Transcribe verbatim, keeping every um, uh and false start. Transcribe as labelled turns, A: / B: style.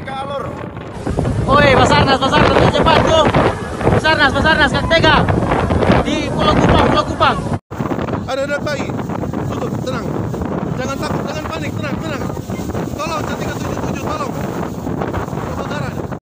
A: ke alur.
B: Oi, Basarnas, Basarnas, cepat tuh. Basarnas, Basarnas, Kang Tega. Di Pulau Kupang, Pulau Kupang.
A: Ada anak bayi. Tutup, tenang. Jangan takut, jangan panik, tenang, tenang. Tolong, tiga tujuh tujuh, tolong.